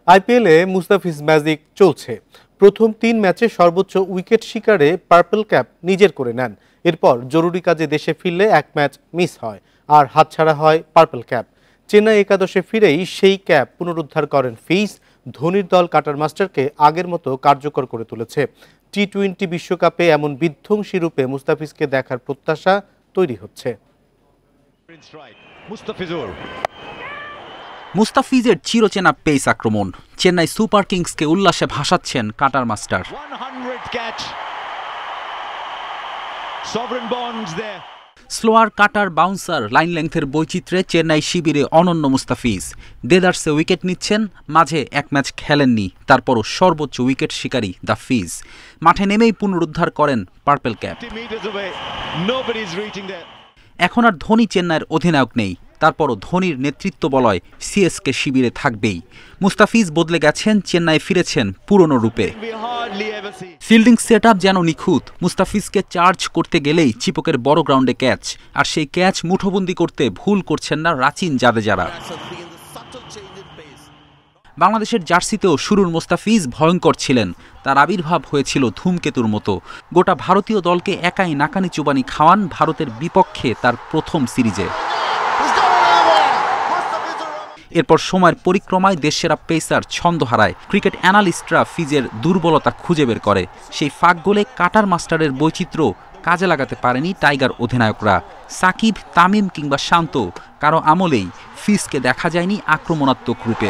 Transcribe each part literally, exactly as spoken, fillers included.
আইপিএলে মুস্তাফিজ ম্যাজিক চলছে। প্রথম তিন ম্যাচে সর্বোচ্চ উইকেট শিকারে পার্পল ক্যাপ নিজের করে নেন। এরপর জরুরি কাজে দেশে ফিরলে এক ম্যাচ মিস হয় আর হাতছাড়া হয় পার্পল ক্যাপ। চেন্নাই একাদশে ফিরেই সেই ক্যাপ পুনরুদ্ধার করেন ফিজ। ধোনির দল কাটার মাস্টারকে আগের মতো কার্যকর করে তুলেছে। টি টোয়েন্টি বিশ্বকাপে এমন বিধ্বংসী রূপে মুস্তাফিজকে দেখার প্রত্যাশা তৈরি হচ্ছে। মুস্তাফিজের চিরচেনা পেস আক্রমণ চেন্নাই সুপার কিংসকে উল্লাসে ভাসাচ্ছেন cutter master. Slower cutter bouncer line লেংথের বৈচিত্র্যে চেন্নাই শিবিরে অনন্য মুস্তাফিজ। দেদারসে উইকেট নিচ্ছেন, মাঝে এক ম্যাচ খেলেননি, তারপরও সর্বোচ্চ উইকেট শিকারী দ্য ফিজ। মাঠে নেমেই পুনরুদ্ধার করেন পার্পল ক্যাপ। এখন আর ধোনি চেন্নাইয়ের অধিনায়ক নেই, তারপরও ধোনির নেতৃত্ব বলয় সিএসকে শিবিরে থাকবেই। মুস্তাফিজ বদলে গেছেন, চেন্নাই ফিরেছেন পুরনো রূপে। ফিল্ডিং সেট আপ যেন নিখুঁত। মুস্তাফিজকে চার্জ করতে গেলেই চিপকের বড় গ্রাউন্ডে ক্যাচ, আর সেই ক্যাচ মুঠোবন্দি করতে ভুল করছেন না রাচিন জাদেজারা। বাংলাদেশের জার্সিতেও শুরুর মুস্তাফিজ ভয়ঙ্কর ছিলেন। তার আবির্ভাব হয়েছিল ধূমকেতুর মতো। গোটা ভারতীয় দলকে একাই নাকানি চুবানি খাওয়ান ভারতের বিপক্ষে তার প্রথম সিরিজে। এরপর সময়ের পরিক্রমায় দেশসেরা পেসার ছন্দ হারায়। ক্রিকেট অ্যানালিস্টরা ফিজের দুর্বলতা খুঁজে বের করে। সেই ফাঁক গোলে কাটার মাস্টারের বৈচিত্র্য কাজে লাগাতে পারেনি টাইগার অধিনায়করা। সাকিব, তামিম কিংবা শান্ত কারো আমলেই ফিজকে দেখা যায়নি আক্রমণাত্মক রূপে।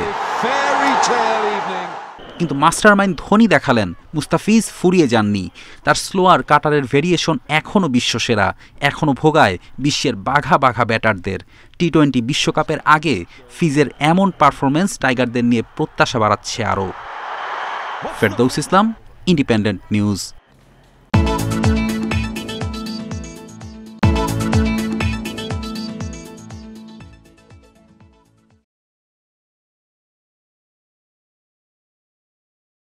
কিন্তু মাস্টারমাইন্ড ধোনি দেখালেন, মুস্তাফিজ ফুরিয়ে যাননি। তার স্লোয়ার কাটারের ভেরিয়েশন এখনও বিশ্বসেরা, এখনও ভোগায় বিশ্বের বাঘা বাঘা ব্যাটারদের। টি টোয়েন্টি বিশ্বকাপের আগে ফিজের এমন পারফরমেন্স টাইগারদের নিয়ে প্রত্যাশা বাড়াচ্ছে আরও। Ferdous Islam, independent news.